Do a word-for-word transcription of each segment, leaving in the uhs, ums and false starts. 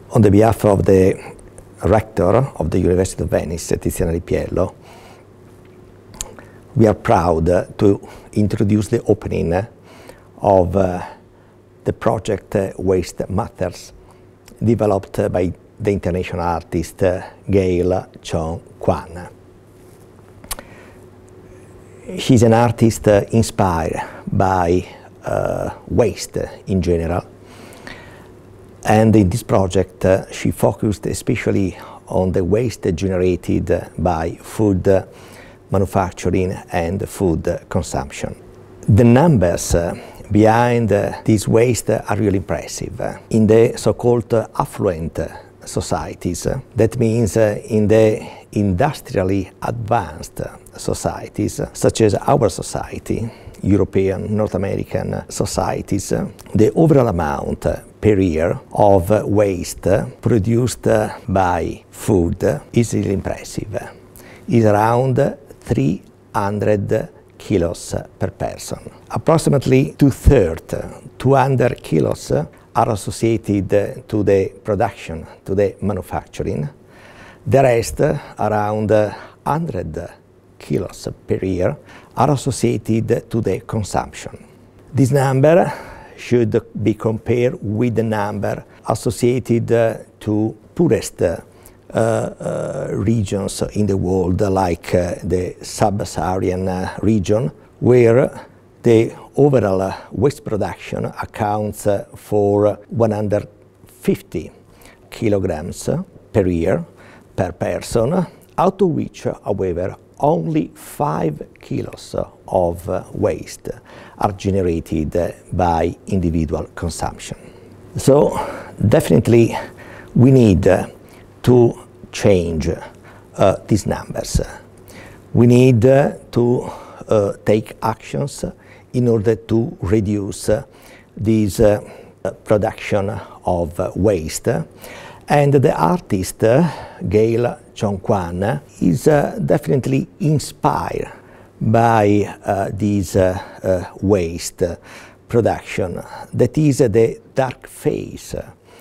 On the behalf of the rector of the University of Venice, Tiziana Ripiello, we are proud to introduce the opening of uh, the project uh, Waste Matters, developed by the international artist uh, Gail Chong Kwan. She's an artist uh, inspired by uh, waste in general, and in this project uh, she focused especially on the waste generated by food uh, manufacturing and food uh, consumption. The numbers uh, behind uh, this waste are really impressive. In the so-called uh, affluent uh, societies, uh, that means uh, in the industrially advanced uh, societies, uh, such as our society, European, North American societies, uh, the overall amount uh, per year of uh, waste uh, produced uh, by food uh, is really impressive. It's around three hundred kilos per person. Approximately two-thirds, two hundred kilos, are associated to the production, to the manufacturing. The rest, around one hundred kilos per year, are associated to the consumption. This number should be compared with the number associated to poorest uh, uh, regions in the world, like uh, the sub-Saharan uh, region, where the overall uh, waste production accounts uh, for one hundred fifty kilograms per year per person, out of which, however, only five kilos of uh, waste are generated uh, by individual consumption. So definitely we need uh, to change uh, these numbers. We need uh, to uh, take actions in order to reduce uh, this uh, production of uh, waste. And the artist, uh, Gail Chong Kwan, is uh, definitely inspired by uh, this uh, uh, waste uh, production. That is uh, the dark phase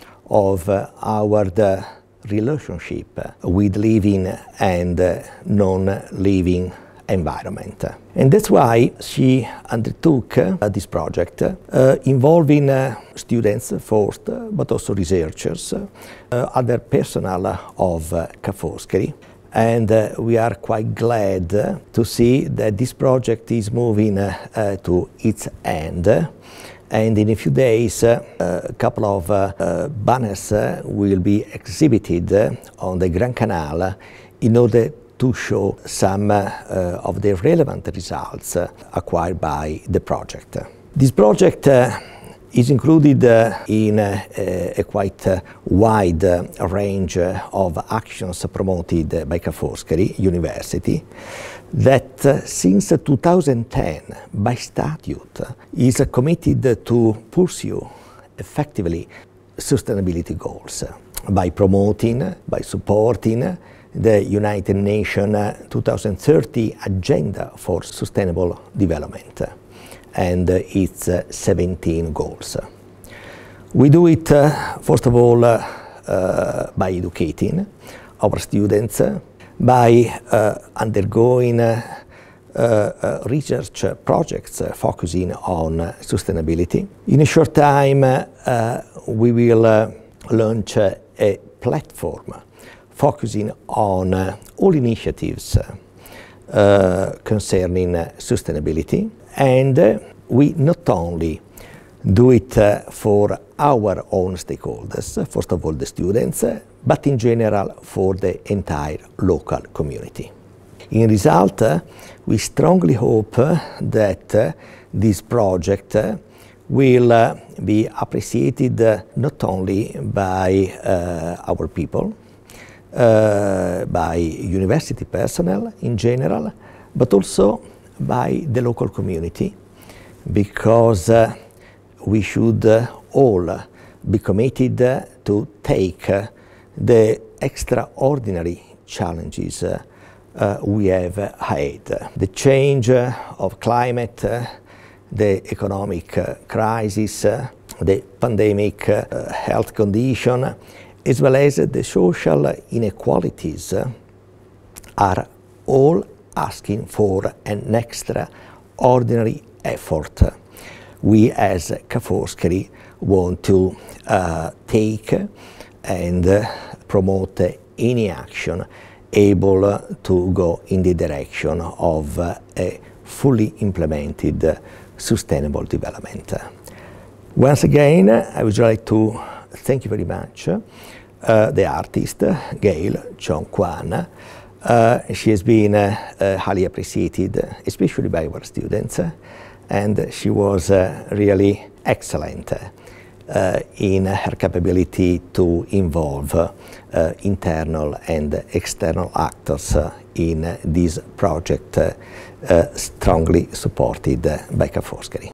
of uh, our the relationship with living and uh, non-living environment. And that's why she undertook uh, this project, uh, involving uh, students first, uh, but also researchers, uh, other personnel of uh, Ca' Foscari. And uh, we are quite glad uh, to see that this project is moving uh, uh, to its end. And in a few days, uh, a couple of uh, uh, banners uh, will be exhibited uh, on the Grand Canal in order to show some uh, uh, of the relevant results uh, acquired by the project. This project uh, is included uh, in uh, a quite uh, wide uh, range uh, of actions promoted by Ca' Foscari University, that uh, since two thousand ten, by statute, is uh, committed to pursue effectively sustainability goals by promoting, by supporting the United Nations two thousand thirty Agenda for Sustainable Development and its uh, seventeen goals. We do it, uh, first of all, uh, uh, by educating our students, uh, by uh, undergoing uh, uh, research projects uh, focusing on uh, sustainability. In a short time, uh, we will uh, launch uh, a platform focusing on uh, all initiatives uh, uh, concerning uh, sustainability. And uh, we not only do it uh, for our own stakeholders, first of all the students, uh, but in general for the entire local community. In result, uh, we strongly hope uh, that uh, this project uh, will uh, be appreciated uh, not only by uh, our people, uh, by university personnel in general, but also by the local community, because uh, we should uh, all uh, be committed uh, to take uh, the extraordinary challenges uh, uh, we have ahead. The change uh, of climate, uh, the economic uh, crisis, uh, the pandemic uh, health condition, as well as the social inequalities, are all asking for an extraordinary effort. We as Ca' Foscari want to uh, take and uh, promote any action able to go in the direction of uh, a fully implemented uh, sustainable development. Once again, I would like to thank you very much uh, the artist Gail Chong-Kwan. Uh, she has been uh, uh, highly appreciated, especially by our students, and she was uh, really excellent uh, in her capability to involve uh, internal and external actors uh, in uh, this project uh, uh, strongly supported by Ca' Foscari.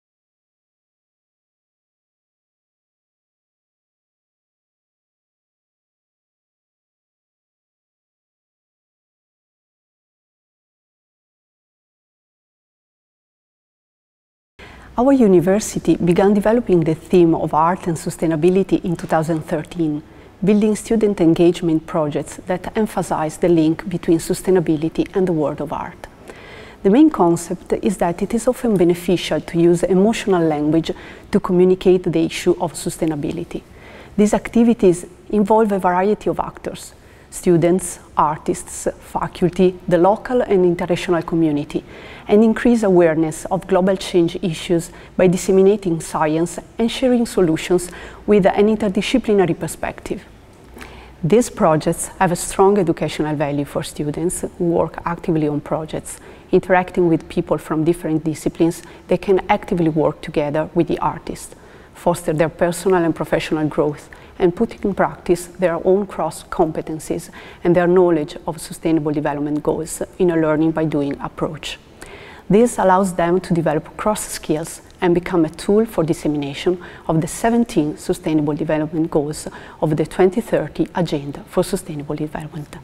Our university began developing the theme of art and sustainability in two thousand thirteen, building student engagement projects that emphasize the link between sustainability and the world of art. The main concept is that it is often beneficial to use emotional language to communicate the issue of sustainability. These activities involve a variety of actors: students, artists, faculty, the local and international community, and increase awareness of global change issues by disseminating science and sharing solutions with an interdisciplinary perspective. These projects have a strong educational value for students who work actively on projects. Interacting with people from different disciplines, they can actively work together with the artist, foster their personal and professional growth, and put in practice their own cross competencies and their knowledge of sustainable development goals in a learning by doing approach. This allows them to develop cross skills and become a tool for dissemination of the seventeen Sustainable Development Goals of the twenty thirty Agenda for Sustainable Development.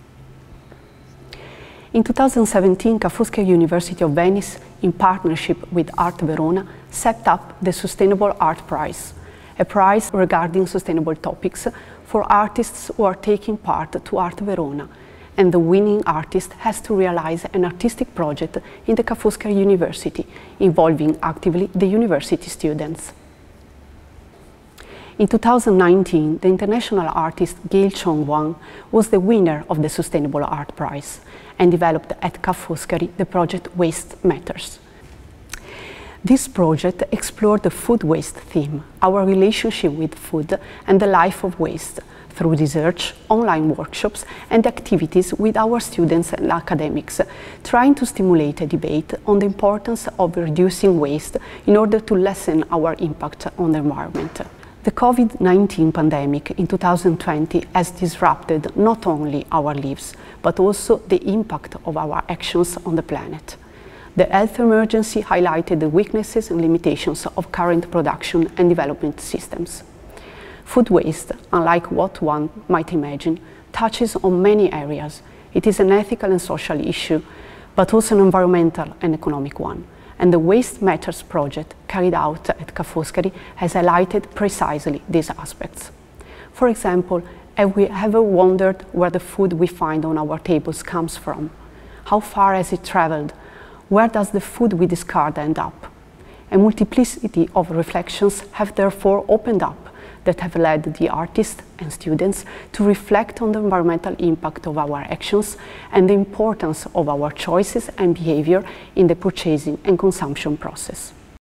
In two thousand seventeen, Ca' Foscari University of Venice, in partnership with Art Verona, set up the Sustainable Art Prize, a prize regarding sustainable topics for artists who are taking part to Art Verona, and the winning artist has to realize an artistic project in the Ca' Foscari University, involving actively the university students. In two thousand nineteen, the international artist Gail Chong-Kwan was the winner of the Sustainable Art Prize and developed at Ca' Foscari the project Waste Matters. This project explored the food waste theme, our relationship with food and the life of waste, through research, online workshops and activities with our students and academics, trying to stimulate a debate on the importance of reducing waste in order to lessen our impact on the environment. The COVID nineteen pandemic in two thousand twenty has disrupted not only our lives, but also the impact of our actions on the planet. The health emergency highlighted the weaknesses and limitations of current production and development systems. Food waste, unlike what one might imagine, touches on many areas. It is an ethical and social issue, but also an environmental and economic one. And the Waste Matters project carried out at Ca' Foscari has highlighted precisely these aspects. For example, have we ever wondered where the food we find on our tables comes from? How far has it traveled? Where does the food we discard end up? A multiplicity of reflections have therefore opened up that have led the artists and students to reflect on the environmental impact of our actions and the importance of our choices and behavior in the purchasing and consumption process.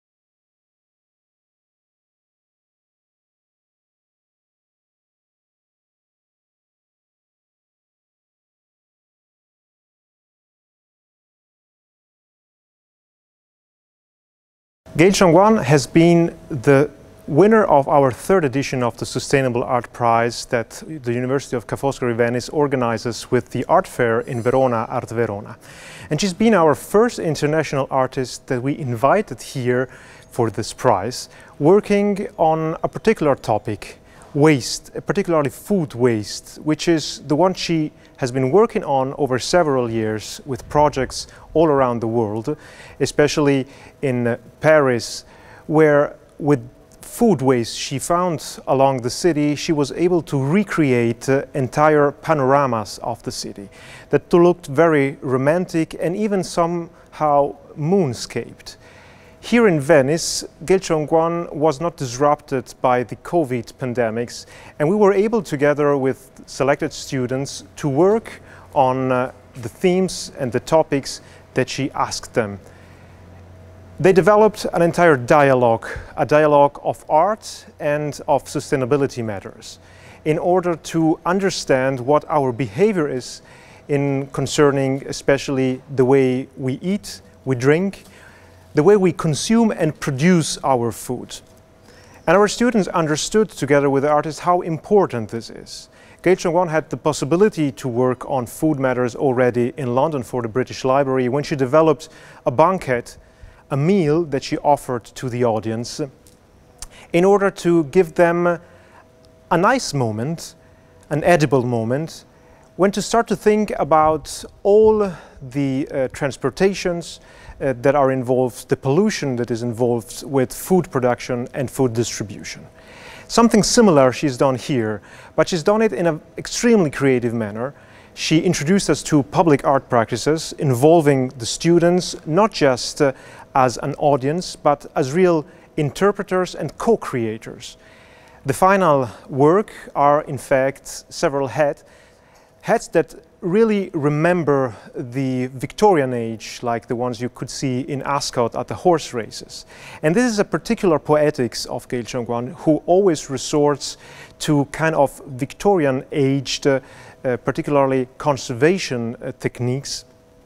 Gail Chong-Kwan has been the winner of our third edition of the Sustainable Art Prize that the University of Ca' Foscari Venice organizes with the art fair in Verona, Art Verona. And she's been our first international artist that we invited here for this prize, working on a particular topic, waste, particularly food waste, which is the one she has been working on over several years with projects all around the world, especially in Paris, where with food waste she found along the city, she was able to recreate uh, entire panoramas of the city that looked very romantic and even somehow moonscaped. Here in Venice, Geilcheongwan was not disrupted by the COVID pandemics, and we were able, together with selected students, to work on uh, the themes and the topics that she asked them. They developed an entire dialogue, a dialogue of art and of sustainability matters, in order to understand what our behavior is in concerning especially the way we eat, we drink, the way we consume and produce our food. And our students understood, together with the artists, how important this is. Geilcheongwan had the possibility to work on food matters already in London for the British Library when she developed a banquet, a meal that she offered to the audience in order to give them a nice moment, an edible moment, when to start to think about all the uh, transportations uh, that are involved, the pollution that is involved with food production and food distribution. Something similar she's done here, but she's done it in an extremely creative manner. She introduced us to public art practices involving the students, not just uh, as an audience, but as real interpreters and co-creators. The final work are, in fact, several hats, hats that really remember the Victorian age, like the ones you could see in Ascot at the horse races. And this is a particular poetics of Geilcheongwan, who always resorts to kind of Victorian-aged, uh, uh, particularly conservation uh, techniques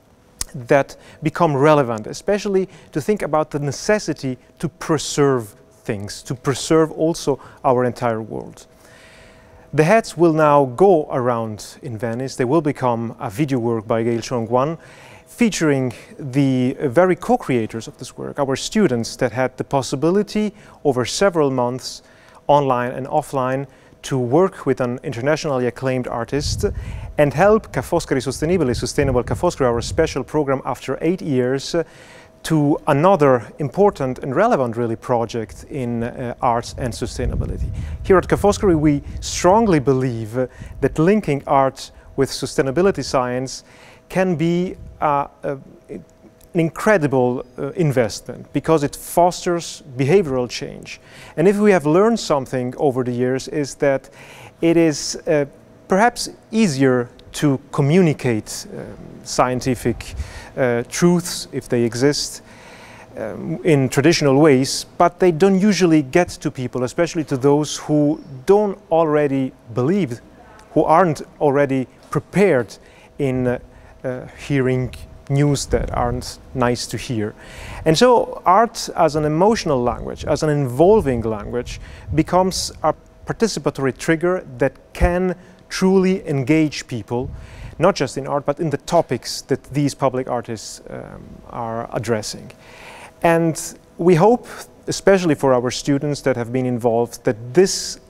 that become relevant, especially to think about the necessity to preserve things, to preserve also our entire world. The hats will now go around in Venice. They will become a video work by Geilcheongwan, featuring the very co-creators of this work, our students that had the possibility over several months, online and offline, to work with an internationally acclaimed artist and help Ca' Foscari Sostenibile, Sustainable Ca' Foscari, our special program after eight years, to another important and relevant really project in uh, arts and sustainability. Here at Ca' Foscari we strongly believe uh, that linking art with sustainability science can be uh, uh, an incredible uh, investment, because it fosters behavioral change. And if we have learned something over the years, is that it is uh, perhaps easier to communicate um, scientific uh, truths, if they exist, um, in traditional ways, but they don't usually get to people, especially to those who don't already believe, who aren't already prepared in uh, uh, hearing news that aren't nice to hear. And so art as an emotional language, as an involving language, becomes a participatory trigger that can truly engage people, not just in art, but in the topics that these public artists um, are addressing. And we hope, especially for our students that have been involved, that this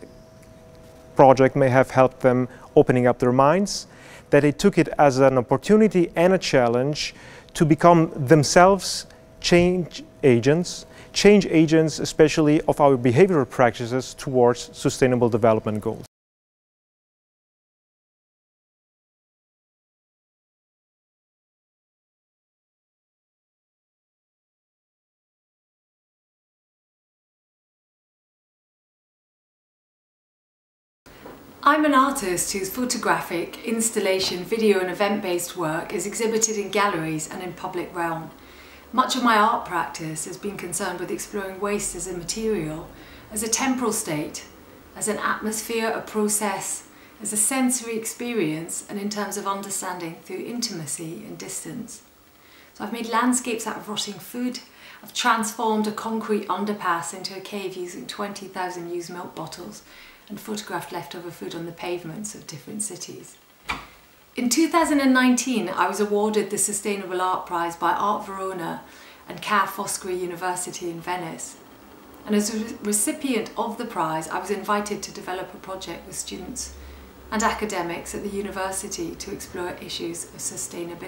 project may have helped them opening up their minds, that they took it as an opportunity and a challenge to become themselves change agents, change agents especially of our behavioral practices towards sustainable development goals. I'm an artist whose photographic, installation, video and event-based work is exhibited in galleries and in public realm. Much of my art practice has been concerned with exploring waste as a material, as a temporal state, as an atmosphere, a process, as a sensory experience, and in terms of understanding through intimacy and distance. So I've made landscapes out of rotting food. I've transformed a concrete underpass into a cave using twenty thousand used milk bottles, and photographed leftover food on the pavements of different cities. In two thousand nineteen, I was awarded the Sustainable Art Prize by Art Verona and Ca' Foscari University in Venice. And as a recipient of the prize, I was invited to develop a project with students and academics at the university to explore issues of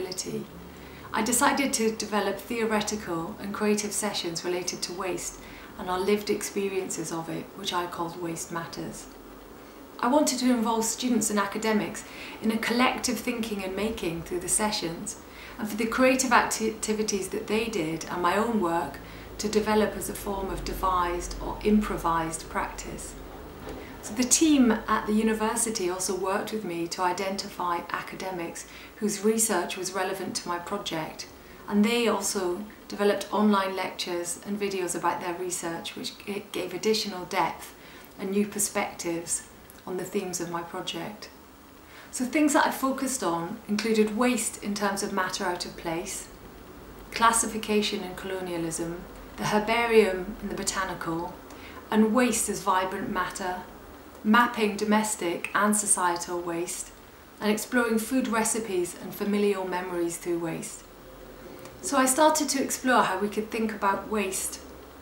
sustainability. I decided to develop theoretical and creative sessions related to waste and our lived experiences of it, which I called Waste Matters. I wanted to involve students and academics in a collective thinking and making through the sessions, and for the creative activities that they did and my own work to develop as a form of devised or improvised practice. So the team at the university also worked with me to identify academics whose research was relevant to my project, and they also developed online lectures and videos about their research, which gave additional depth and new perspectives on the themes of my project. So things that I focused on included waste in terms of matter out of place, classification and colonialism, the herbarium and the botanical, and waste as vibrant matter, mapping domestic and societal waste, and exploring food recipes and familial memories through waste. So I started to explore how we could think about waste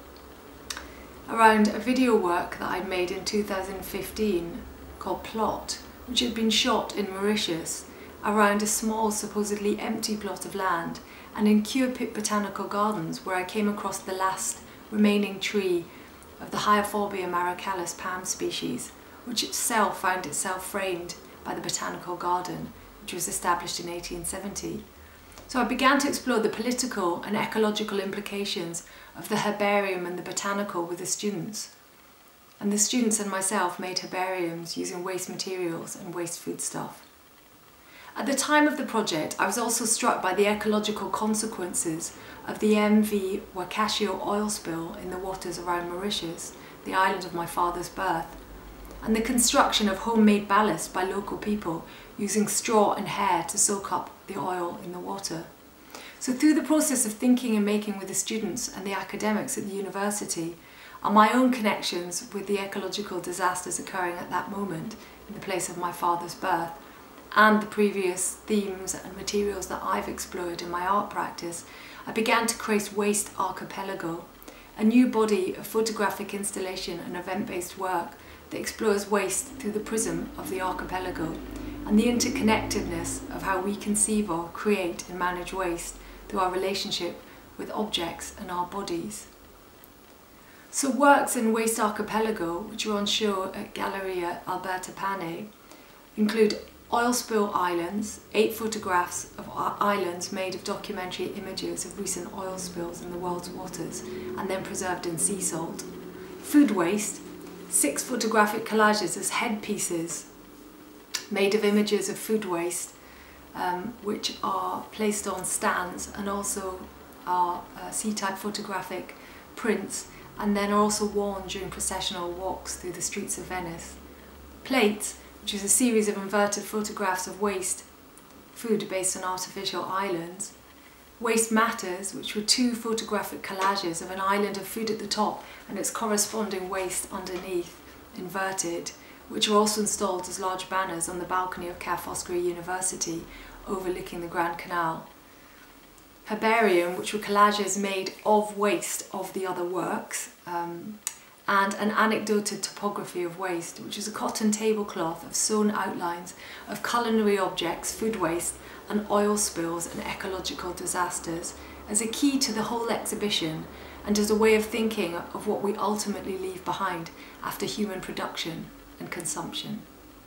around a video work that I'd made in two thousand fifteen called Plot, which had been shot in Mauritius around a small, supposedly empty plot of land, and in Curepitt Botanical Gardens, where I came across the last remaining tree of the Hyophobia maricalis palm species, which itself found itself framed by the Botanical Garden, which was established in eighteen seventy. So I began to explore the political and ecological implications of the herbarium and the botanical with the students. And the students and myself made herbariums using waste materials and waste foodstuff. At the time of the project, I was also struck by the ecological consequences of the M V Wakashio oil spill in the waters around Mauritius, the island of my father's birth, and the construction of homemade ballast by local people using straw and hair to soak up the oil in the water. So through the process of thinking and making with the students and the academics at the university, and my own connections with the ecological disasters occurring at that moment in the place of my father's birth, and the previous themes and materials that I've explored in my art practice, I began to create Waste Archipelago, a new body of photographic installation and event-based work that explores waste through the prism of the archipelago and the interconnectedness of how we conceive of, create and manage waste through our relationship with objects and our bodies. So works in Waste Archipelago, which are on show at Galleria Alberta Pane, include oil spill islands, eight photographs of islands made of documentary images of recent oil spills in the world's waters and then preserved in sea salt. Food waste, six photographic collages as headpieces made of images of food waste, um, which are placed on stands and also are uh, C-type photographic prints, and then are also worn during processional walks through the streets of Venice. Plates, which is a series of inverted photographs of waste food based on artificial islands. Waste Matters, which were two photographic collages of an island of food at the top and its corresponding waste underneath, inverted, which were also installed as large banners on the balcony of Ca' Foscari University overlooking the Grand Canal. Herbarium, which were collages made of waste of the other works, um, and an anecdoted topography of waste, which is a cotton tablecloth of sewn outlines of culinary objects, food waste, and oil spills and ecological disasters as a key to the whole exhibition and as a way of thinking of what we ultimately leave behind after human production and consumption.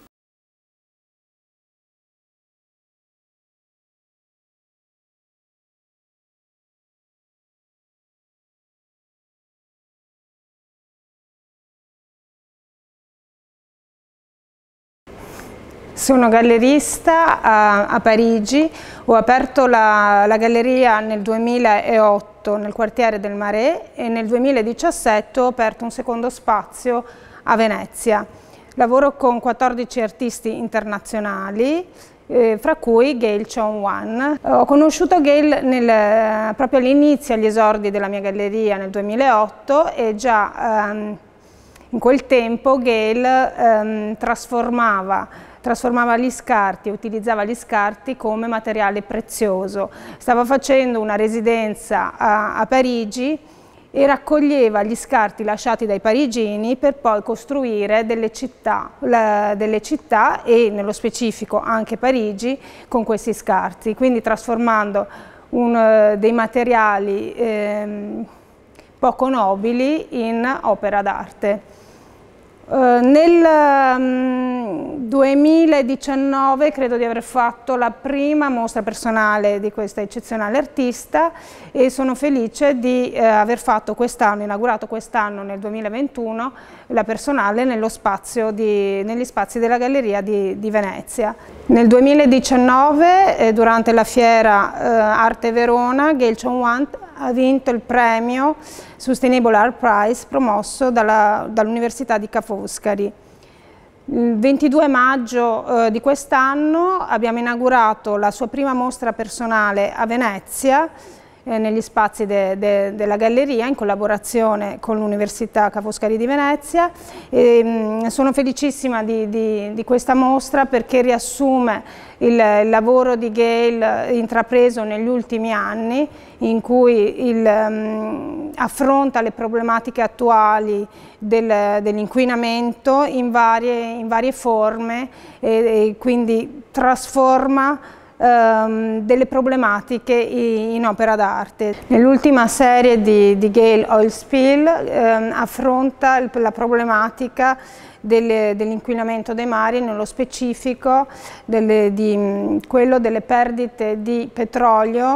Sono gallerista a, a Parigi, ho aperto la, la galleria nel duemilaotto nel quartiere del Marais e nel duemiladiciassette ho aperto un secondo spazio a Venezia. Lavoro con quattordici artisti internazionali, eh, fra cui Gail Chong-Wan. Ho conosciuto Gail nel, proprio all'inizio, agli esordi della mia galleria nel duemilaotto e già ehm, in quel tempo Gail ehm, trasformava trasformava gli scarti, utilizzava gli scarti come materiale prezioso. Stava facendo una residenza a, a Parigi e raccoglieva gli scarti lasciati dai parigini per poi costruire delle città, la, delle città e nello specifico anche Parigi con questi scarti, quindi trasformando un, dei materiali ehm, poco nobili in opera d'arte. Uh, nel um, duemiladiciannove credo di aver fatto la prima mostra personale di questa eccezionale artista e sono felice di uh, aver fatto quest'anno, inaugurato quest'anno nel duemilaventuno, la personale nello spazio di, negli spazi della Galleria di, di Venezia. Nel duemiladiciannove, eh, durante la fiera eh, Arte Verona, Gail Chong-Wan ha vinto il premio Sustainable Art Prize promosso dall'Università di Ca' Foscari. Il ventidue maggio eh, di quest'anno abbiamo inaugurato la sua prima mostra personale a Venezia, eh, negli spazi de, de, della Galleria, in collaborazione con l'Università Ca' Foscari di Venezia. E, mh, sono felicissima di, di, di questa mostra perché riassume il, il lavoro di Gail intrapreso negli ultimi anni, in cui il, um, affronta le problematiche attuali del, dell'inquinamento in varie, in varie forme e, e quindi trasforma um, delle problematiche in, in opera d'arte. Nell'ultima serie di, di Gail Oil Spill um, affronta il, la problematica dell'inquinamento dei mari, nello specifico delle, di, quello delle perdite di petrolio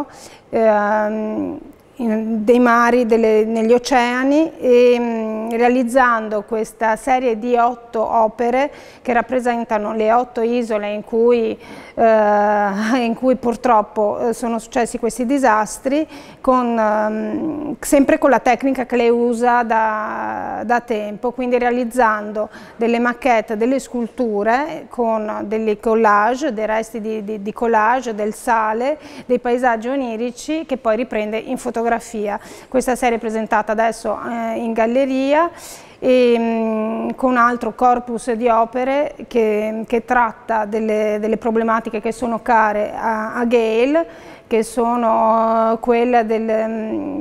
ehm, in, dei mari, delle, negli oceani, e mh, realizzando questa serie di otto opere che rappresentano le otto isole in cui, eh, in cui purtroppo sono successi questi disastri, con, um, sempre con la tecnica che lei usa da, da tempo, quindi realizzando delle maquette, delle sculture con dei collage, dei resti di, di, di collage, del sale, dei paesaggi onirici che poi riprende in fotografia. Questa serie è presentata adesso eh, in galleria e mh, con un altro corpus di opere che, che tratta delle, delle problematiche che sono care a, a Gail, che sono quella del,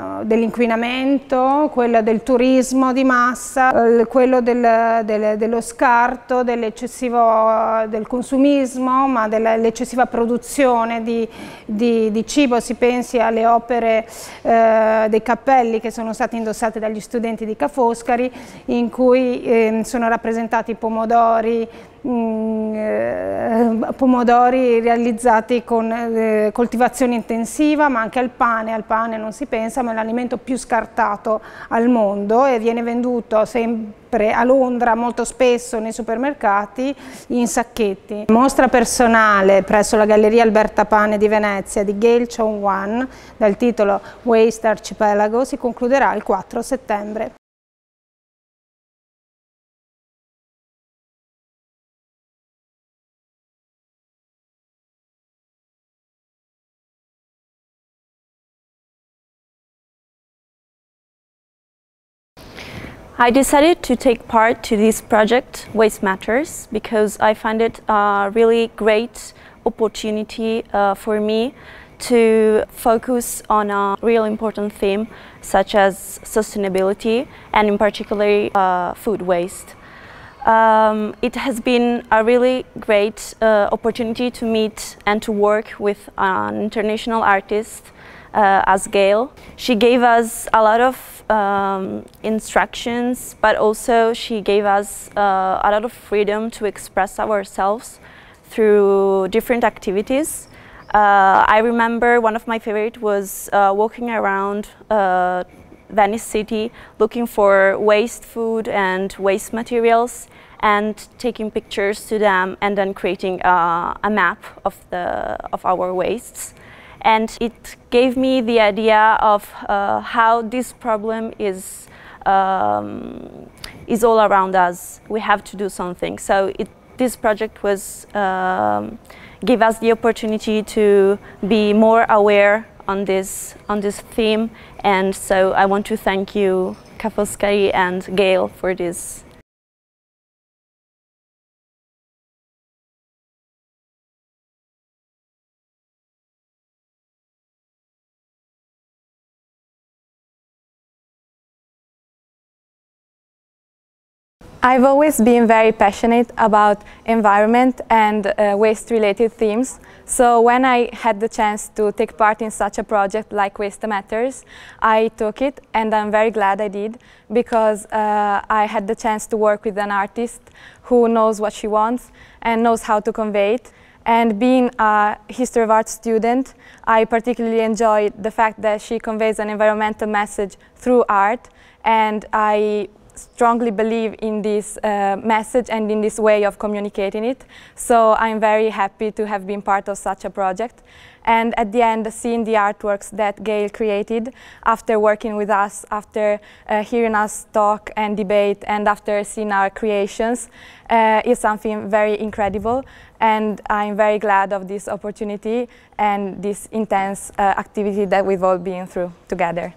dell'inquinamento, quella del turismo di massa, quello del, del, dello scarto, dell'eccessivo del consumismo, ma dell'eccessiva produzione di, di, di cibo. Si pensi alle opere eh, dei cappelli che sono stati indossati dagli studenti di Ca' Foscari, in cui eh, sono rappresentati pomodori, Mm, eh, pomodori realizzati con eh, coltivazione intensiva, ma anche al pane. Al pane non si pensa, ma è l'alimento più scartato al mondo e viene venduto sempre a Londra, molto spesso nei supermercati, in sacchetti. Mostra personale presso la Galleria Alberta Pane di Venezia di Gail Chong-Wan dal titolo Waste Archipelago si concluderà il quattro settembre. I decided to take part to this project, Waste Matters, because I find it a really great opportunity uh, for me to focus on a real important theme such as sustainability and in particular uh, food waste. Um, it has been a really great uh, opportunity to meet and to work with an international artist uh, as Gail. She gave us a lot of um, instructions, but also she gave us uh, a lot of freedom to express ourselves through different activities. Uh, I remember one of my favorite was uh, walking around uh, Venice City looking for waste food and waste materials and taking pictures to them and then creating uh, a map of, the, of our wastes. And it gave me the idea of uh, how this problem is, um, is all around us. We have to do something. So it, this project was um, give us the opportunity to be more aware on this, on this theme. And so I want to thank you, Ca' Foscari and Gail, for this. I've always been very passionate about environment and uh, waste-related themes. So when I had the chance to take part in such a project like Waste Matters, I took it, and I'm very glad I did, because uh, I had the chance to work with an artist who knows what she wants and knows how to convey it. And being a history of art student, I particularly enjoyed the fact that she conveys an environmental message through art, and I strongly believe in this uh, message and in this way of communicating it. So I'm very happy to have been part of such a project. And at the end, seeing the artworks that Gail created after working with us, after uh, hearing us talk and debate, and after seeing our creations, uh, is something very incredible. And I'm very glad of this opportunity and this intense uh, activity that we've all been through together.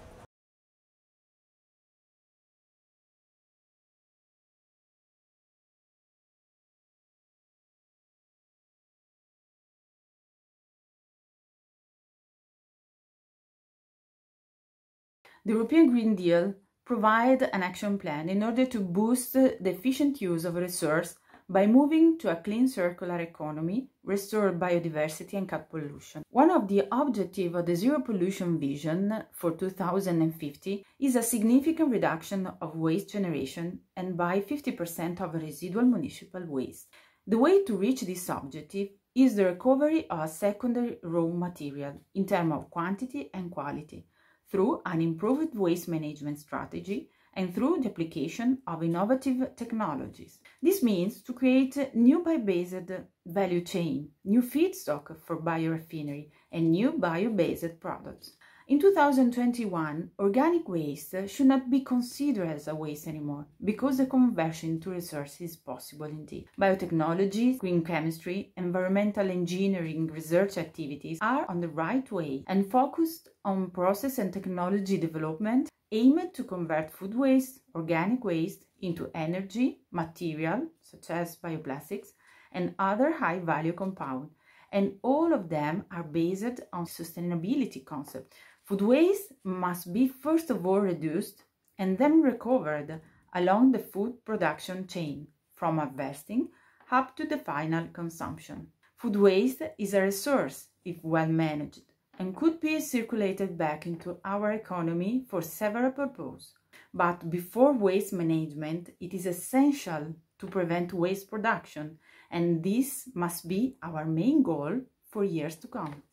The European Green Deal provides an action plan in order to boost the efficient use of resources by moving to a clean circular economy, restore biodiversity and cut pollution. One of the objectives of the Zero Pollution Vision for two thousand fifty is a significant reduction of waste generation and by fifty percent of residual municipal waste. The way to reach this objective is the recovery of secondary raw material in terms of quantity and quality, through an improved waste management strategy and through the application of innovative technologies. This means to create new bio-based value chain, new feedstock for biorefinery, and new bio-based products. In two thousand twenty-one, organic waste should not be considered as a waste anymore, because the conversion to resources is possible indeed. Biotechnology, green chemistry, environmental engineering research activities are on the right way and focused on process and technology development aimed to convert food waste, organic waste, into energy, material, such as bioplastics, and other high-value compounds. And all of them are based on sustainability concept. Food waste must be first of all reduced and then recovered along the food production chain, from harvesting up to the final consumption. Food waste is a resource if well managed and could be circulated back into our economy for several purposes. But before waste management, it is essential to prevent waste production, and this must be our main goal for years to come.